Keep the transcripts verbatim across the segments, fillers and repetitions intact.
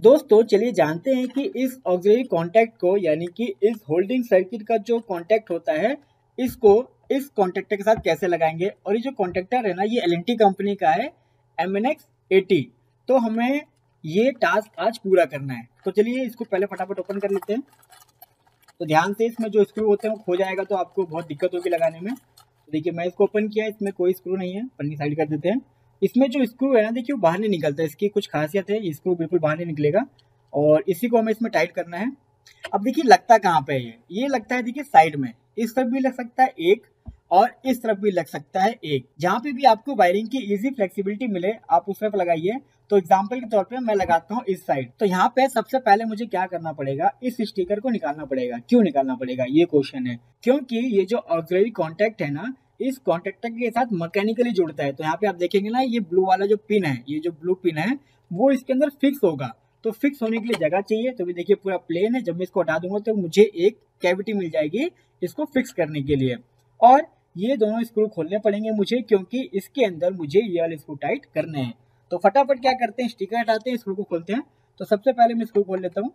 दोस्तों चलिए जानते हैं कि इस ऑक्सिलरी कॉन्टैक्ट को यानी कि इस होल्डिंग सर्किट का जो कॉन्टैक्ट होता है इसको इस कॉन्टैक्टर के साथ कैसे लगाएंगे। और ये जो कॉन्टैक्टर है ना ये एल एन टी कंपनी का है एम एन एक्स एटी। तो हमें ये टास्क आज पूरा करना है। तो चलिए इसको पहले फटाफट ओपन कर लेते हैं। तो ध्यान से इसमें जो स्क्रू होते हैं वो खो जाएगा तो आपको बहुत दिक्कत होगी लगाने में। तो देखिए मैं इसको ओपन किया, इसमें कोई स्क्रू नहीं है, पन्नी साइड कर देते हैं। इसमें जो स्क्रू है ना देखिए वो बाहर नहीं निकलता, इसकी कुछ खासियत है, ये स्क्रू बिल्कुल बाहर नहीं निकलेगा और इसी को हमें इसमें टाइट करना है। अब देखिए लगता कहाँ पे है ये ये लगता है देखिए साइड में, इस तरफ भी लग सकता है एक और इस तरफ भी लग सकता है एक। जहाँ पे भी आपको वायरिंग की इजी फ्लेक्सिबिलिटी मिले आप उस तरफ लगाइए। तो एग्जांपल के तौर पे मैं लगाता हूँ इस साइड। तो यहाँ पे सबसे पहले मुझे क्या करना पड़ेगा, इस स्टिकर को निकालना पड़ेगा। क्यों निकालना पड़ेगा ये क्वेश्चन है, क्योंकि ये जो ऑक्सिलरी कॉन्टैक्ट है ना इस कॉन्टैक्टर के साथ मैकेनिकली जुड़ता है। तो यहाँ पे आप देखेंगे ना ये ब्लू वाला जो पिन है, ये जो ब्लू पिन है वो इसके अंदर फिक्स होगा। तो फिक्स होने के लिए जगह चाहिए। तो भी देखिए पूरा प्लेन है, जब मैं इसको हटा दूंगा तो मुझे एक कैविटी मिल जाएगी इसको फिक्स करने के लिए। और ये दोनों स्क्रू खोलने पड़ेंगे मुझे, क्योंकि इसके अंदर मुझे ये वाले स्क्रू टाइट करने हैं। तो फटाफट क्या करते हैं, स्टिकर हटाते हैं, स्क्रू को खोलते हैं। तो सबसे पहले मैं स्क्रू खोल लेता हूँ।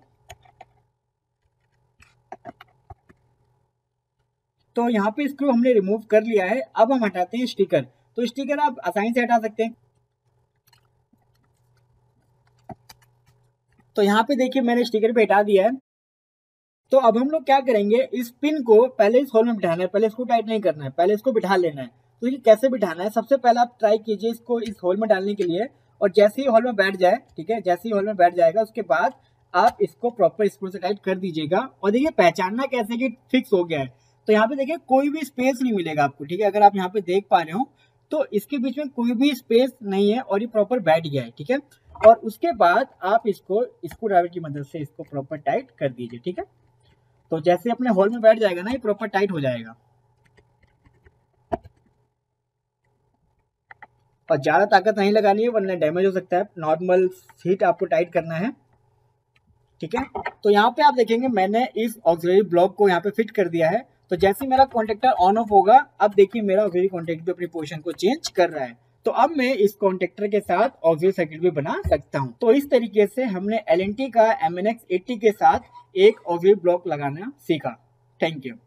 तो यहाँ पे स्क्रू हमने रिमूव कर लिया है। अब हम हटाते हैं स्टिकर। तो स्टिकर आप आसानी से हटा सकते हैं। तो यहाँ पे देखिए मैंने स्टिकर पे हटा दिया है। तो अब हम लोग क्या करेंगे, इस पिन को पहले इस होल में बिठाना है, पहले इसको टाइट नहीं करना है, पहले इसको बिठा लेना है। तो ये कैसे बिठाना है, सबसे पहले आप ट्राई कीजिए इसको इस होल में डालने के लिए। और जैसे ही होल में बैठ जाए, ठीक है, जैसे ही होल में बैठ जाएगा उसके बाद आप इसको प्रॉपर स्क्रू से टाइट कर दीजिएगा। और देखिए पहचानना कैसे कि फिक्स हो गया है। तो यहाँ पे देखिए कोई भी स्पेस नहीं मिलेगा आपको, ठीक है, अगर आप यहाँ पे देख पा रहे हो तो इसके बीच में कोई भी स्पेस नहीं है और ये प्रॉपर बैठ गया है, ठीक है। और उसके बाद आप इसको स्क्रू ड्राइवर की मदद से इसको प्रॉपर टाइट कर दीजिए, ठीक है। तो जैसे अपने होल में बैठ जाएगा ना ये प्रॉपर टाइट हो जाएगा। और ज्यादा ताकत नहीं लगानी है वरना डैमेज हो सकता है, नॉर्मल हीट आपको टाइट करना है, ठीक है। तो यहाँ पे आप देखेंगे मैंने इस ऑक्सिलरी ब्लॉक को यहाँ पे फिट कर दिया है। तो जैसे मेरा कॉन्टेक्टर ऑन ऑफ होगा, अब देखिए मेरा ऑक्सिलरी कॉन्टेक्ट भी अपनी पोजीशन को चेंज कर रहा है। तो अब मैं इस कॉन्टेक्टर के साथ ऑक्सिलरी सर्किट भी बना सकता हूँ। तो इस तरीके से हमने एल एन टी का एम एन एक्स एटी के साथ एक ऑक्सिलरी ब्लॉक लगाना सीखा। Thank you.